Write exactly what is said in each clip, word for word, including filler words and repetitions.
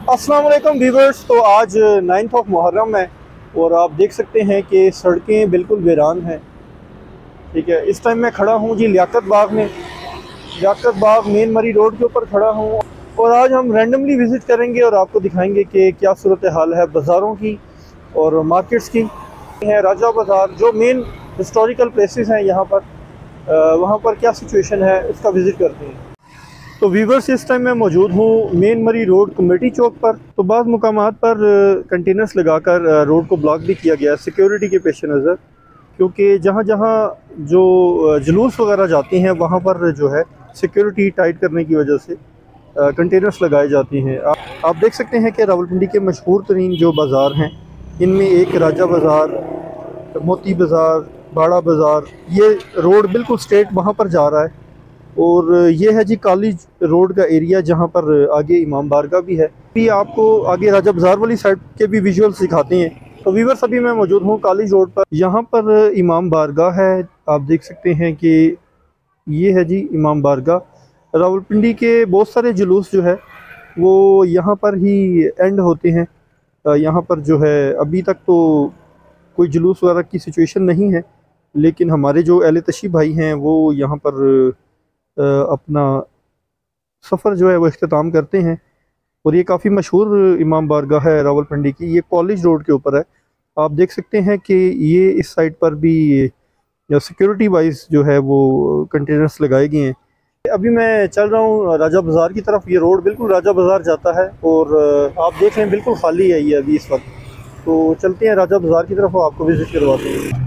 अस्सलाम वालेकुम व्यूवर्स। तो आज नाइन्थ ऑफ मुहर्रम है और आप देख सकते हैं कि सड़कें बिल्कुल वीरान हैं। ठीक है, इस टाइम मैं खड़ा हूँ जी लियाकत बाग में। लियाकत बाग मेन मरी रोड के ऊपर खड़ा हूँ और आज हम रैंडमली विज़िट करेंगे और आपको दिखाएंगे कि क्या सूरत हाल है बाज़ारों की और मार्केट्स की। है राजा बाज़ार जो मेन हिस्टोरिकल प्लेसेस हैं यहाँ पर, वहाँ पर क्या सिचुएशन है उसका विज़िट करते हैं। तो वीवर्स, इस टाइम मैं मौजूद हूँ मेन मरी रोड कमेटी चौक पर। तो बाज़ मुकामात पर कंटेनर्स लगाकर रोड को ब्लॉक भी किया गया है सिक्योरिटी के पेश नज़र, क्योंकि जहाँ जहाँ जो जुलूस वगैरह जाते हैं वहाँ पर जो है सिक्योरिटी टाइट करने की वजह से कंटेनर्स लगाए जाते हैं। आप, आप देख सकते हैं कि रावलपिंडी के मशहूर तरीन जो बाज़ार हैं इनमें एक राजा बाज़ार, मोती बाज़ार, बाड़ा बाज़ार, ये रोड बिल्कुल स्ट्रेट वहाँ पर जा रहा है। और ये है जी कॉलेज रोड का एरिया जहाँ पर आगे इमाम बारगाह भी है। भी आपको आगे राजा बाज़ार वाली साइड के भी विजुअल्स दिखाते हैं। तो व्यूअर्स, अभी मैं मौजूद हूँ कॉलेज रोड पर। यहाँ पर इमाम बारगाह है, आप देख सकते हैं कि ये है जी इमाम बारगाह। रावलपिंडी के बहुत सारे जुलूस जो है वो यहाँ पर ही एंड होते हैं। यहाँ पर जो है अभी तक तो कोई जुलूस वगैरह की सिचुएशन नहीं है, लेकिन हमारे जो अहले तशरीफ़ भाई हैं वो यहाँ पर अपना सफ़र जो है वो इख्तिताम करते हैं। और ये काफ़ी मशहूर इमाम बारगाह है रावलपिंडी की। ये कॉलेज रोड के ऊपर है। आप देख सकते हैं कि ये इस साइड पर भी सिक्योरिटी वाइज जो है वो कंटेनर्स लगाए गए हैं। अभी मैं चल रहा हूँ राजा बाज़ार की तरफ। ये रोड बिल्कुल राजा बाज़ार जाता है और आप देख लें बिल्कुल खाली है ये अभी इस वक्त। तो चलते हैं राजा बाज़ार की तरफ और आपको विज़िट करवाते हैं।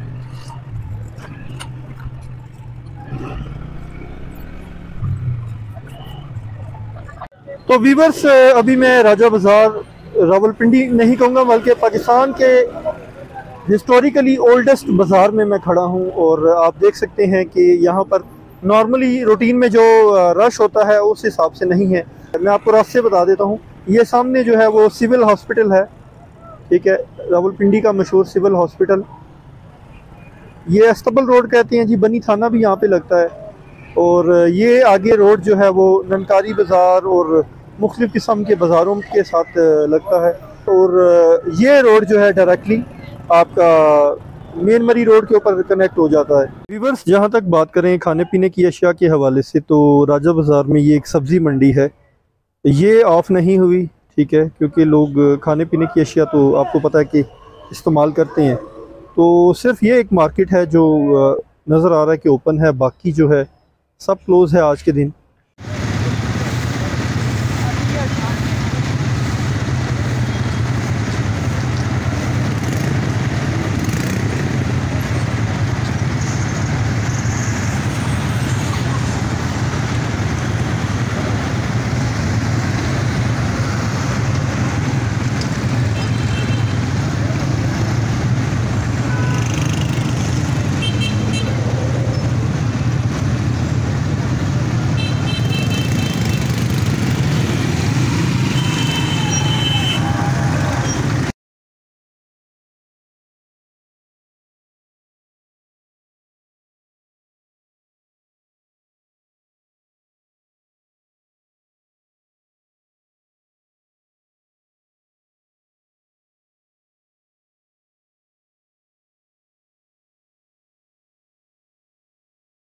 तो वीवर्स, अभी मैं राजा बाज़ार रावलपिंडी नहीं कहूँगा बल्कि पाकिस्तान के हिस्टोरिकली ओल्डेस्ट बाज़ार में मैं खड़ा हूँ और आप देख सकते हैं कि यहाँ पर नॉर्मली रूटीन में जो रश होता है उस हिसाब से नहीं है। मैं आपको रास्ते बता देता हूँ। ये सामने जो है वो सिविल हॉस्पिटल है, ठीक है, रावलपिंडी का मशहूर सिविल हॉस्पिटल। ये अस्तबल रोड कहते हैं जी, बनी थाना भी यहाँ पे लगता है। और ये आगे रोड जो है वो ननकारी बाज़ार और मुख्तलिफ़ किस्म के बाज़ारों के साथ लगता है। और ये रोड जो है डायरेक्टली आपका मेन मरी रोड के ऊपर कनेक्ट हो जाता है। व्यूअर्स, जहाँ तक बात करें खाने पीने की अशिया के हवाले से, तो राजा बाज़ार में ये एक सब्ज़ी मंडी है, ये ऑफ़ नहीं हुई, ठीक है, क्योंकि लोग खाने पीने की अशिया तो आपको पता है कि इस्तेमाल करते हैं। तो सिर्फ ये एक मार्केट है जो नज़र आ रहा है कि ओपन है, बाकी जो है सब क्लोज़ है आज के दिन।